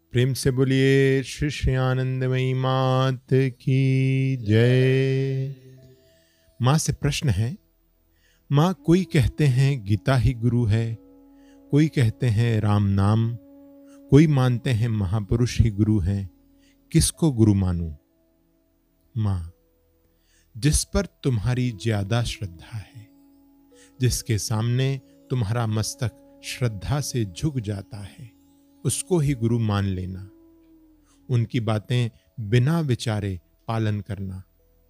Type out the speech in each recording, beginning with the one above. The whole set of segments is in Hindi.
प्रेम से बोलिए श्री श्री आनंदमयी मात की जय। माँ से प्रश्न है, माँ कोई कहते हैं गीता ही गुरु है, कोई कहते हैं राम नाम, कोई मानते हैं महापुरुष ही गुरु हैं, किसको गुरु मानूं? माँ, जिस पर तुम्हारी ज्यादा श्रद्धा है, जिसके सामने तुम्हारा मस्तक श्रद्धा से झुक जाता है, उसको ही गुरु मान लेना। उनकी बातें बिना विचारे पालन करना।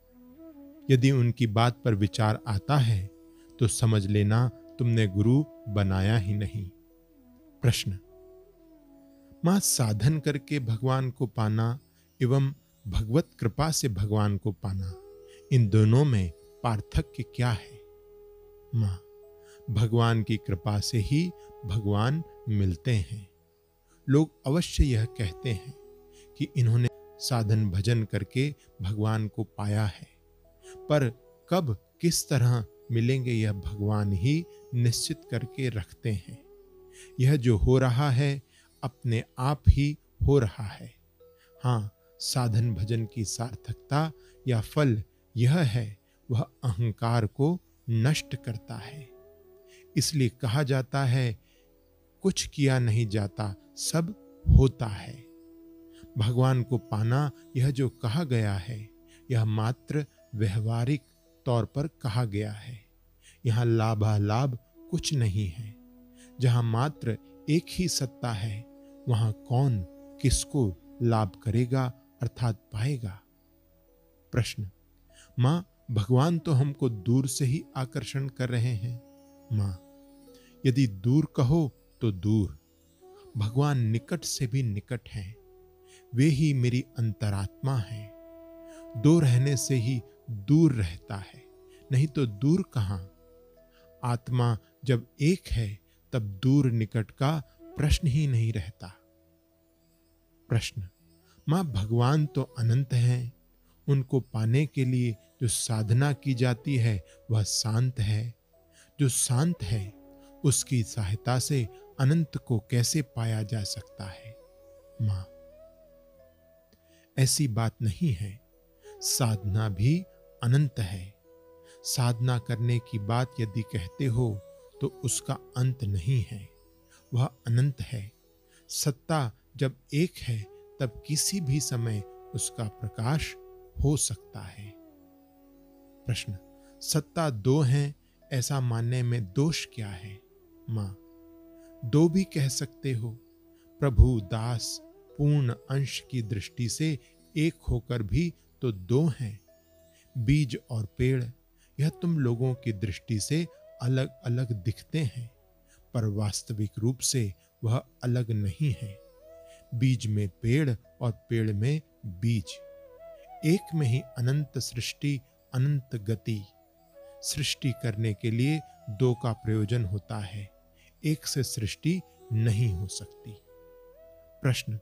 यदि उनकी बात पर विचार आता है तो समझ लेना तुमने गुरु बनाया ही नहीं। प्रश्न, मां, साधन करके भगवान को पाना एवं भगवत कृपा से भगवान को पाना, इन दोनों में पार्थक्य क्या है? मां, भगवान की कृपा से ही भगवान मिलते हैं। लोग अवश्य यह कहते हैं कि इन्होंने साधन भजन करके भगवान को पाया है, पर कब किस तरह मिलेंगे यह भगवान ही निश्चित करके रखते हैं। यह जो हो रहा है अपने आप ही हो रहा है। हाँ, साधन भजन की सार्थकता या फल यह है, वह अहंकार को नष्ट करता है। इसलिए कहा जाता है, कुछ किया नहीं जाता, सब होता है। भगवान को पाना यह जो कहा गया है, यह मात्र व्यवहारिक तौर पर कहा गया है। यहाँ लाभालाभ कुछ नहीं है। जहाँ मात्र एक ही सत्ता है, वहाँ कौन किसको लाभ करेगा अर्थात पाएगा? प्रश्न, माँ, भगवान तो हमको दूर से ही आकर्षण कर रहे हैं। माँ, यदि दूर कहो तो दूर, भगवान निकट से भी निकट हैं। वे ही मेरी अंतरात्मा हैं। दो रहने से ही दूर रहता है, नहीं तो दूर कहां। आत्मा जब एक है तब दूर निकट का प्रश्न ही नहीं रहता। प्रश्न, मां, भगवान तो अनंत हैं। उनको पाने के लिए जो साधना की जाती है वह शांत है। जो शांत है उसकी सहायता से अनंत को कैसे पाया जा सकता है? मां, ऐसी बात नहीं है। साधना भी अनंत है। साधना करने की बात यदि कहते हो तो उसका अंत नहीं है, वह अनंत है। सत्ता जब एक है तब किसी भी समय उसका प्रकाश हो सकता है। प्रश्न, सत्ता दो हैं, ऐसा मानने में दोष क्या है? मां, दो भी कह सकते हो। प्रभु दास पूर्ण अंश की दृष्टि से एक होकर भी तो दो हैं। बीज और पेड़, यह तुम लोगों की दृष्टि से अलग अलग दिखते हैं, पर वास्तविक रूप से वह अलग नहीं है। बीज में पेड़ और पेड़ में बीज, एक में ही अनंत सृष्टि, अनंत गति। सृष्टि करने के लिए दो का प्रयोजन होता है, एक से सृष्टि नहीं हो सकती। प्रश्न,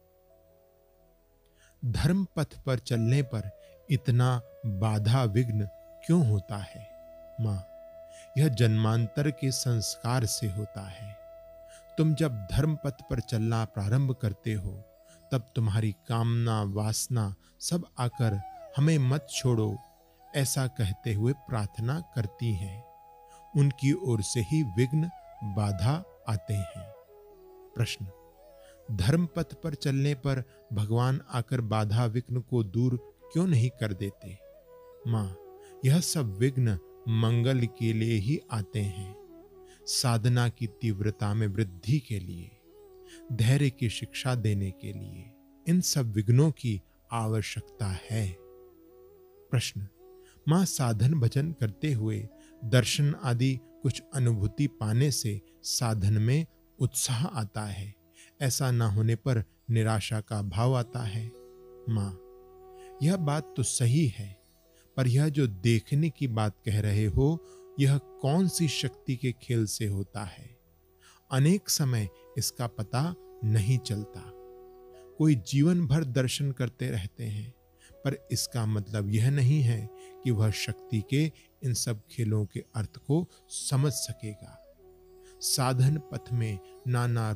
धर्म पथ पर चलने पर इतना बाधा विघ्न क्यों होता है? मां, यह जन्मांतर के संस्कार से होता है। तुम जब धर्म पथ पर चलना प्रारंभ करते हो तब तुम्हारी कामना वासना सब आकर हमें मत छोड़ो ऐसा कहते हुए प्रार्थना करती हैं। उनकी ओर से ही विघ्न बाधा आते हैं। प्रश्न, धर्म पथ पर चलने पर भगवान आकर बाधा विघ्न को दूर क्यों नहीं कर देते? मां, यह सब विघ्न मंगल के लिए ही आते हैं। साधना की तीव्रता में वृद्धि के लिए, धैर्य की शिक्षा देने के लिए इन सब विघ्नों की आवश्यकता है। प्रश्न, मां, साधन भजन करते हुए दर्शन आदि कुछ अनुभूति पाने से साधन में उत्साह आता है, ऐसा न होने पर निराशा का भाव आता है। मां, यह बात तो सही है, पर यह जो देखने की बात कह रहे हो, यह कौन सी शक्ति के खेल से होता है? अनेक समय इसका पता नहीं चलता। कोई जीवन भर दर्शन करते रहते हैं, पर इसका मतलब यह नहीं है कि वह शक्ति के इन सब खेलों के अर्थ को समझ सकेगा। साधन पथ में नाना रूप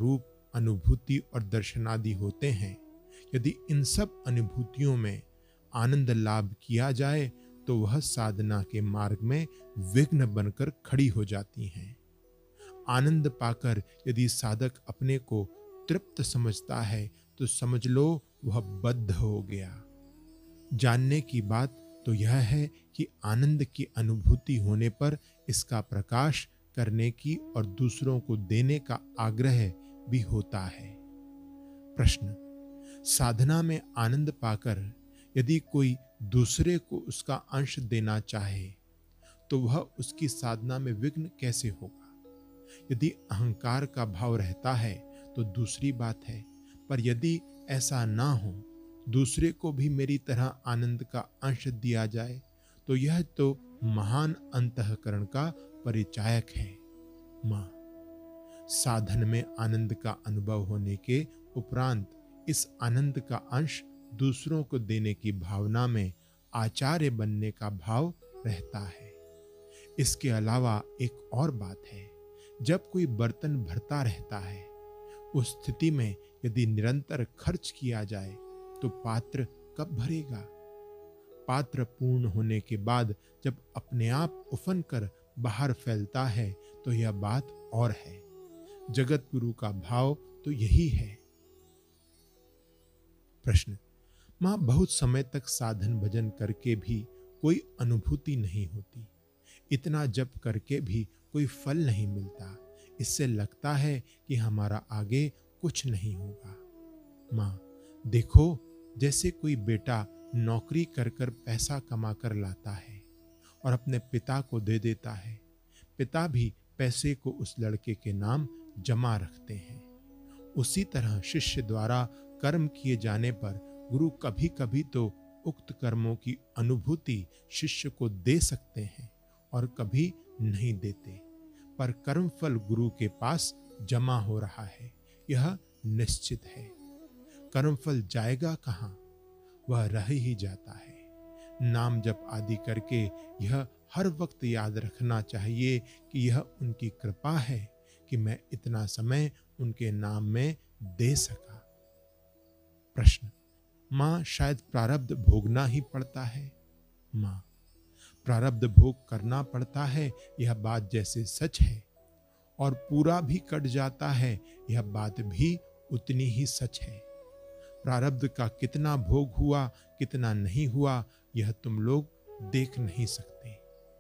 अनुभूति और दर्शन आदि होते हैं, यदि इन सब अनुभूतियों में आनंद लाभ किया जाए तो वह साधना के मार्ग में विघ्न बनकर खड़ी हो जाती हैं। आनंद पाकर यदि साधक अपने को तृप्त समझता है तो समझ लो वह बद्ध हो गया। जानने की बात तो यह है कि आनंद की अनुभूति होने पर इसका प्रकाश करने की और दूसरों को देने का आग्रह भी होता है। प्रश्न, साधना में आनंद पाकर यदि कोई दूसरे को उसका अंश देना चाहे तो वह उसकी साधना में विघ्न कैसे होगा? यदि अहंकार का भाव रहता है तो दूसरी बात है, पर यदि ऐसा ना हो, दूसरे को भी मेरी तरह आनंद का अंश दिया जाए तो यह तो महान अंतःकरण का परिचायक है। मां, साधन में आनंद का अनुभव होने के उपरांत इस आनंद का अंश दूसरों को देने की भावना में आचार्य बनने का भाव रहता है। इसके अलावा एक और बात है, जब कोई बर्तन भरता रहता है, उस स्थिति में यदि निरंतर खर्च किया जाए तो पात्र कब भरेगा? पात्र पूर्ण होने के बाद जब अपने आप उफन कर बाहर फैलता है तो यह बात और है। जगत गुरु का भाव तो यही है। प्रश्न, मां, बहुत समय तक साधन भजन करके भी कोई अनुभूति नहीं होती, इतना जप करके भी कोई फल नहीं मिलता, इससे लगता है कि हमारा आगे कुछ नहीं होगा। मां, देखो, जैसे कोई बेटा नौकरी कर कर पैसा कमा कर लाता है और अपने पिता को दे देता है, पिता भी पैसे को उस लड़के के नाम जमा रखते हैं। उसी तरह शिष्य द्वारा कर्म किए जाने पर गुरु कभी कभी तो उक्त कर्मों की अनुभूति शिष्य को दे सकते हैं और कभी नहीं देते, पर कर्मफल गुरु के पास जमा हो रहा है, यह निश्चित है। कर्मफल जाएगा कहाँ? वह रह ही जाता है। नाम जप आदि करके यह हर वक्त याद रखना चाहिए कि यह उनकी कृपा है कि मैं इतना समय उनके नाम में दे सका। प्रश्न, मां, शायद प्रारब्ध भोगना ही पड़ता है। मां, प्रारब्ध भोग करना पड़ता है, यह बात जैसे सच है, और पूरा भी कट जाता है, यह बात भी उतनी ही सच है। प्रारब्ध का कितना भोग हुआ, कितना नहीं हुआ, यह तुम लोग देख नहीं सकते।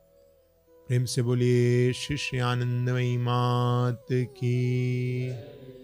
प्रेम से बोलिए श्री श्री आनंदमयी मात की।